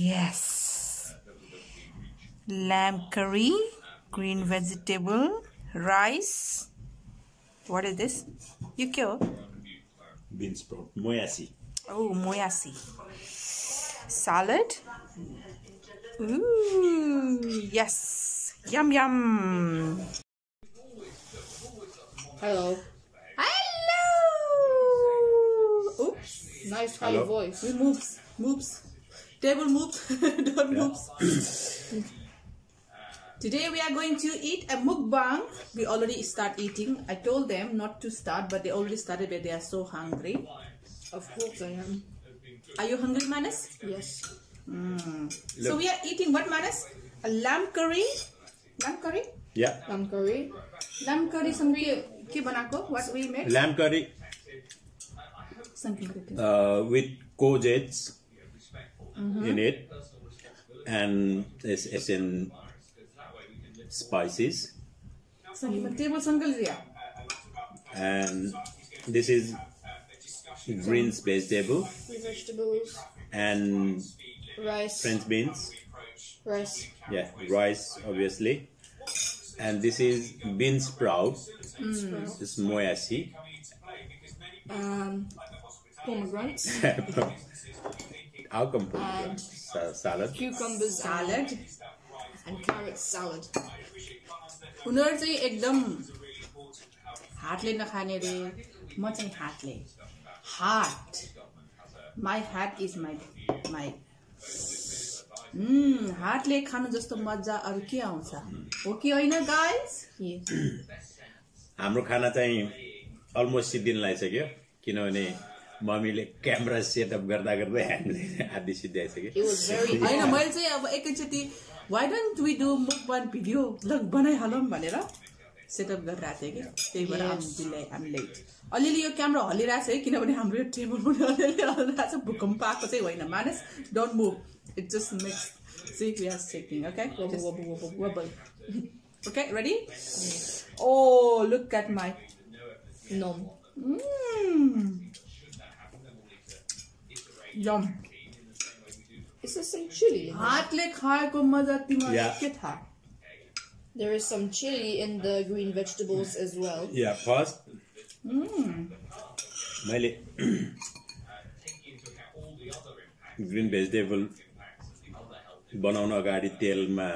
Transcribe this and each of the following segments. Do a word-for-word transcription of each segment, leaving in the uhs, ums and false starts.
Yes. Lamb curry, green vegetable, rice. What is this? You kill? Bean sprout, moyassi. Oh, moyassi. Salad. Ooh, yes. Yum yum. Hello. Hello. Oops. Nice high Hello. voice. We moves, moves. Table moves, don't Yeah. moves. Today we are going to eat a mukbang. We already start eating. I told them not to start, but they already started, but they are so hungry. Of course I am. Are you hungry, Manas? Yes. Mm. So we are eating what, Manas? A lamb curry. Lamb curry? Yeah. Lamb curry. Lamb curry. सँगै के बनाको? What we made? Lamb curry uh, with courgettes mm-hmm. in it, and it's, it's in spices. Table सँगै And this is greens vegetable Vegetables. and Rice. French beans. Rice. Yeah, rice obviously. And this is bean sprout. Mm. It's moyassi. Um, pomegranates. How come pomegranate? Sa- salad. Cucumbers. Salad. And, and carrot salad. उनीहरु चाहिँ एकदम हातले नखाने रे म चाहिँ हातले heart my heart is my my hmm हार्टले खानु जस्तो मजा अरु के आउँछ हो कि हैन गाइस हाम्रो खाना चाहिँ अलमोस्ट सिद्धिन लागिसक्यो किनभने मम्मीले क्यामेरा सेटअप गर्दा गर्दै हामीले आदि सिद्ध्याइसक्यो हैन मैले चाहिँ अब एकैचोटी why don't we do mukbang video ल बनाइहालौँ भनेर सेटअप गरिरहेको थिएँ कि त्यही भएर आम डिले आम लेट अलिअलि यो क्यामेरा हल्लिरहेको छ है किनभने हाम्रो यो टेबल पनि अलिअलि हल्लिरहेको छ भूकम्प आएको चाहिँ होइन Manas don't move it just makes see we are shaking okay wobble okay ready oh look at my Nom. Yum Is there some chili in there? हातले खाएको मजा तिमीलाई के थाहा There is some chili in the green vegetables as well. या first मैले green vegetable बनाउन अगाडि तेलमा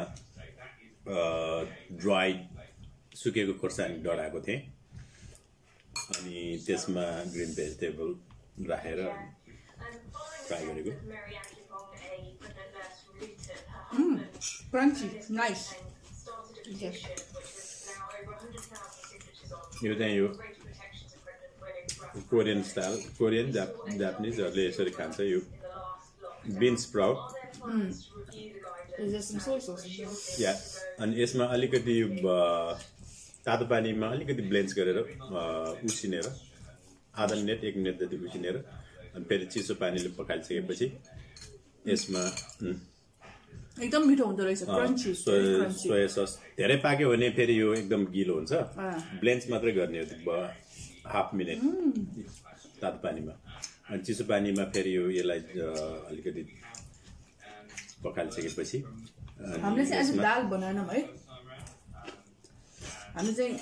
ड्राई सुकेको खोर्सानी डढाएको थिएँ अनि त्यसमा ग्रिन भेजिटेबल राखेर फ्राई गरेको crunchy nice Yes. यो चाहिँ यो कोरियन स्टाइल कोरियन जापानिजहरूले यसरी खान्छ यो bean sprout Is there some soy sauce in there? या अनि यसमा अलिकति यो तातो पानीमा अलिकति ब्लेन्स गरेर उसिनेर आधा मिनट एक मिनट जति उसिनेर अनि फेरि चिसो पानीले पकाइसकेपछि यसमा एकदम मिठो हुँदो रहेछ क्रन्ची सोया सस धेरै पाक्यो भने फेरि यो एकदम गिलो हुन्छ ब्लेन्स मात्रै गर्ने हो हाफ मिनट तातो पानीमा अनि चिसो पानीमा फेरि यो यसलाई अलिकति पकाइसकेपछि हामीले चाहिँ आज दाल बनाएनौँ है हामी चाहिँ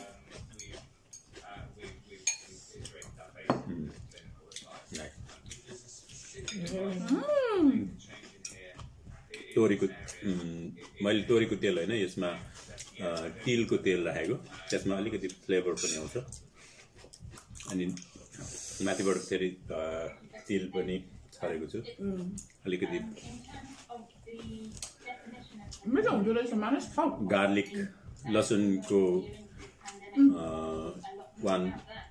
तोरीको मैले तोरीको तेल होइन यसमा तिलको तेल राखेको त्यसमा अलिकति फ्लेभर पनि आउँछ अनि माथिबाट फेरि तिल पनि छरेको छु अलिकति मिठो हुँदो रहेछ मानिस खाऊ गार्लिक लसुनको वान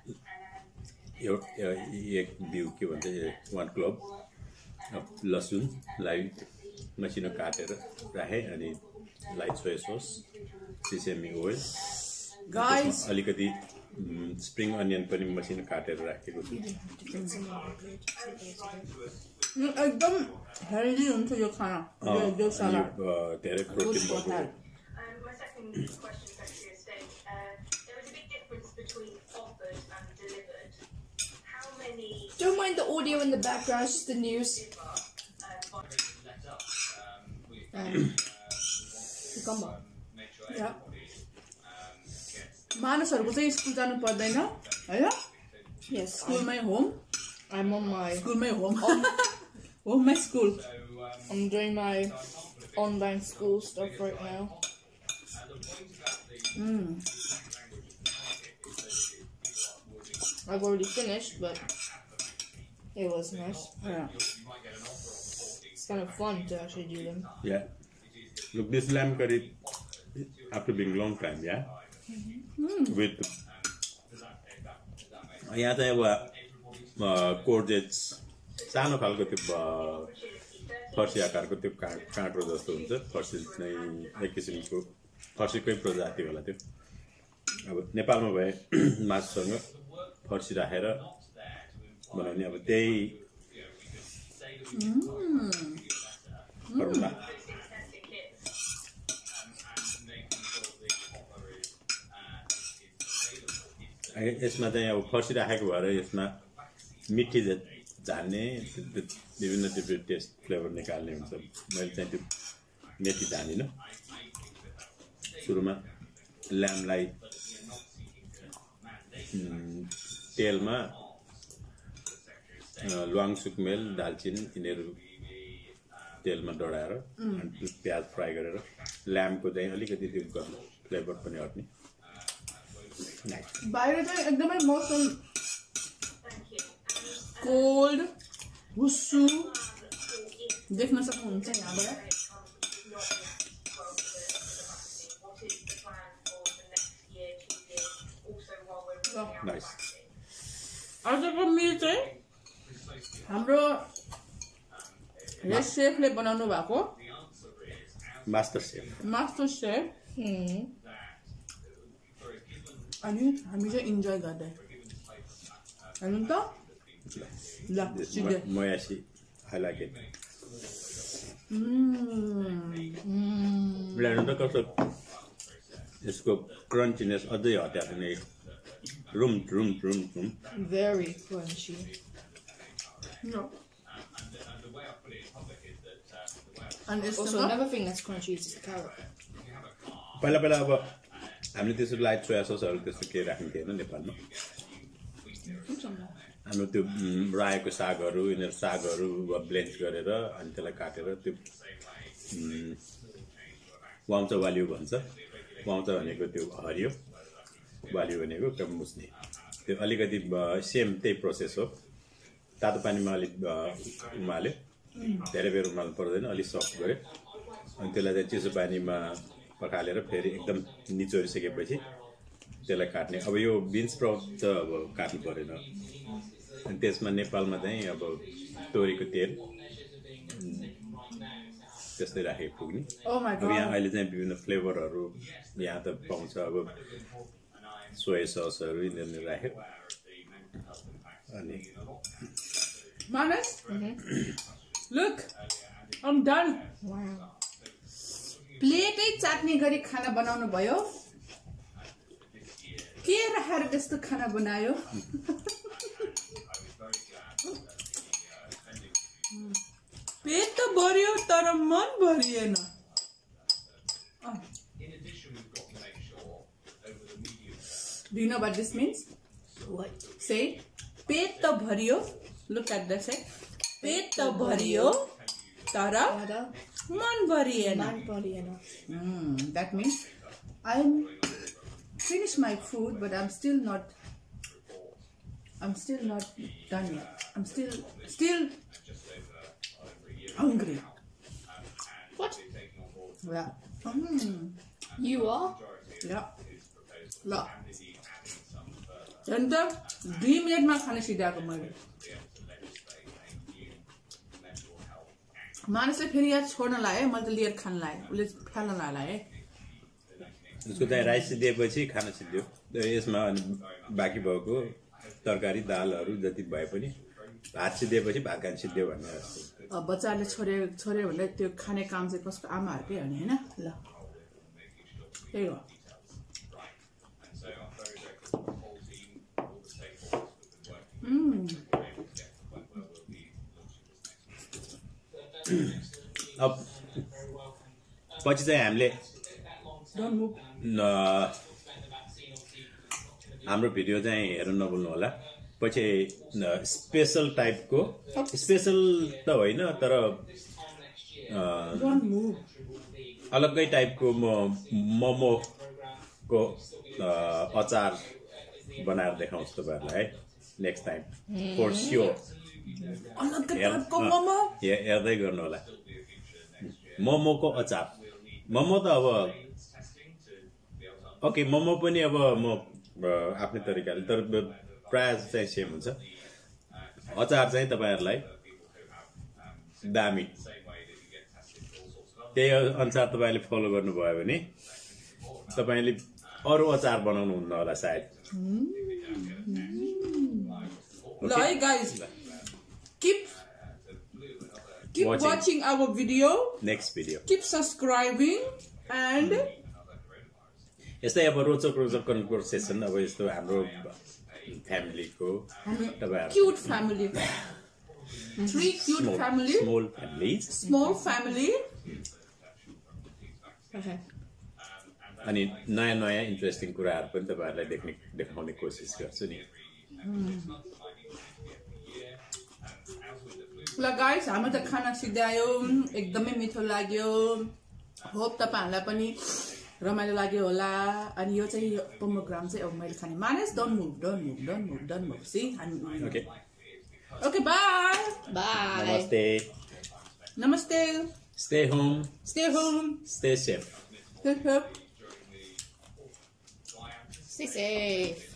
एक बिउ के भन्छ वान क्लब लसुनलाई मसिनो काटेर राखेँ अनि light soya sauce sesame oil guys अलिकति स्प्रिङ अनियन पनि मसिनो काटेर राखेको छु एकदम हेल्दी हुन्छ यो खाना यो सलाद धेरै प्रोटिन भएको Don't mind the audio in the background, it's just the news. and cucumber. Yeah. मानसहरुको चाहिँ स्कुल जानु पर्दैन हैन Yes, स्कुलमै होम I'm on my. स्कुलमै होम होममै school I'm doing my online school stuff right now. Mm. I've already finished, but it was nice. Yeah. It's kind of fun to actually do them. Yeah. Look, this lamb curry, after being long time, yeah? Mm. With... यहाँ चाहिँ अब कोर्जेट्स सानो खालको त्यो फर्सी आकारको त्यो काँक्रो जस्तो हुन्छ फर्सी नै एक किसिमको फर्सीकै प्रजाति होला त्यो अब नेपालमा भए मासुसँग फर्सी राखेर बनाउने अब त्यही फर्मुला यसमा चाहिँ अब फर्सी राखेको भएर यसमा मिठी झान्ने विभिन्न डिफ्रेन्ट टेस्ट फ्लेभर निकाल्ने हुन्छ मैले चाहिँ त्यो मेथी झानिनँ सुरुमा ल्याम्बलाई तेलमा ल्वाङ सुकमेल दालचिनी यिनीहरू तेलमा डढाएर अनि प्याज फ्राई गरेर ल्याम्बको चाहिँ अलिकति त्यो गर्नु फ्लेभर पनि हट्ने बाहिर चाहिँ एकदमै मौसम कोल्ड हुस्सु देख्न सक्नुहुन्छ यहाँबाट नाइस आजको मिल चाहिँ हाम्रो रेस सेफले बनाउनु भएको master chef master chef Hmm. अनि हामी चाहिँ इन्जोय गर्दै हेर्नु त ल सिधै मोयासी आई लाइक इट हेर्नु त कस्तो यसको क्रन्चीनेस अझै हत्याएको नै रुम रुम रुम रुम Very crunchy. No. And it's Also, another thing that's crunchy is the carrot. पहिला पहिला अब हामीले त्यसो लाइट सोया ससहरू त्यस्तो केही राख्ने थिएन नेपालमा हाम्रो त्यो रायोको सागहरू यिनीहरू सागहरू ब्लेन्ड गरेर अनि त्यसलाई काटेर त्यो वाउँचा वालियो भन्छ वाउँचा भनेको त्यो हरियो वालियो भनेको एकदम मुस्ने त्यो अलिकति सेम त्यही प्रोसेस हो तातो पानीमा अलिक उमाल्यो धेरै बेर उमाल्नु पर्दैन अलिक सफ्ट गऱ्यो अनि त्यसलाई चाहिँ चिसो पानीमा पकालेर फेरि एकदम निचोरिसकेपछि त्यसलाई काट्ने अब यो बिन्स स्प्राउट त अब काट्नु परेन अनि त्यसमा नेपालमा चाहिँ अब तोरीको तेल त्यस्तै राखेको पुग्ने Oh my अब god. यहाँ अहिले चाहिँ विभिन्न फ्लेभरहरू यहाँ त पाउँछ अब सोया ससहरू यिनीहरू राख्यो अनि Manas? Look, I'm done. Wow. प्लेटै चाट्ने गरी खाना बनाउनु भयो के राखेर त्यस्तो खाना बनायो पेट त भरियो तर मन भरिएन Do you know what this means? What? Say, पेट त भरियो. Look at the say. पेट त भरियो तर Ada? मन भरिएन. Man body enough. Mm, that means I'm finished my food, but I'm still not. I'm still not done yet. I'm still still hungry. What? Yeah. Mm, You are? yeah. ल अन्त दुई मिनटमा खाना सिधाएको मैले मानिसले फेरि यहाँ छोड्न लाएँ मैले त लिएर खान लाएँ उसले फाल्न लाएँ उसको चाहिँ राइस सिद्धिएपछि खाना सिद्धियो यसमा अनि बाँकी भएको तरकारी दालहरू जति भए पनि भात सिद्धिएपछि भात खान सिद्धियो भन्ने जस्तो अब बच्चाले छोड्यो छोड्यो भने त्यो खाने काम चाहिँ कसको आमाहरूकै हो नि होइन ल त्यही हो अब पछि चाहिँ हामीले Don't move. न- हाम्रो भिडियो चाहिँ हेर्नु नभुल्नु होला पछि स्पेसल टाइपको स्पेसल त होइन तर अ, Don't move. अलग्गै टाइपको म मोमोको अ, अचार बनाएर देखाउँछु तपाईँहरूलाई है नेक्स्ट टाइम फर स्योर अलग्गै टाइपको मोमो हेर्दै गर्नु होला मोमोको अचार मोमो त अब ओके मोमो पनि अब म अ, आफ्नै तरिकाले तर प्रायः चाहिँ सेम हुन्छ अचार चाहिँ तपाईँहरूलाई दामी त्यही अनुसार तपाईँले फलो गर्नुभयो भने तपाईँले अरू अचार बनाउनु हुन्न होला सायद ल है guys, keep keep Watching. watching our video, next video keep subscribing, and यस्तै अब रोचक रोचक कन्भर्सेसन अब यस्तो हाम्रो फ्यामिलीको तपाईँहरू cute family, three cute family, small families small family. Okay. अनि नयाँ नयाँ इन्ट्रेस्टिङ कुराहरू पनि तपाईँहरूलाई देख्ने देखाउने कोसिस गर्छु नि ल गाइस, हाम्रो त खाना सिद्ध्यायो, एकदमै मिठो लाग्यो। होप तपाईँहरूलाई पनि रमाइलो लाग्यो होला। अनि यो चाहिँ पोमोग्राम चाहिँ अब मैले खाने Manas don't move don't move don't move don't move see हामी ओके ओके बाय Bye. नमस्ते नमस्ते stay home stay home stay safe stay safe Stay safe.